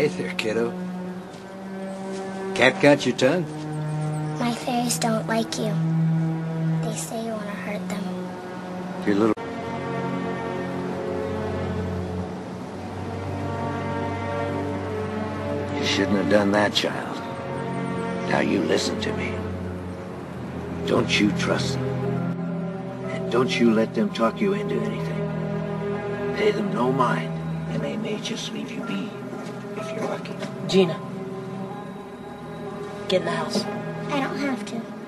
Hey there, kiddo. Cat got your tongue? My fairies don't like you. They say you want to hurt them. Your little... You shouldn't have done that, child. Now you listen to me. Don't you trust them. And don't you let them talk you into anything. Pay them no mind, and they may just leave you be, if you're lucky. Gina, get in the house. I don't have to.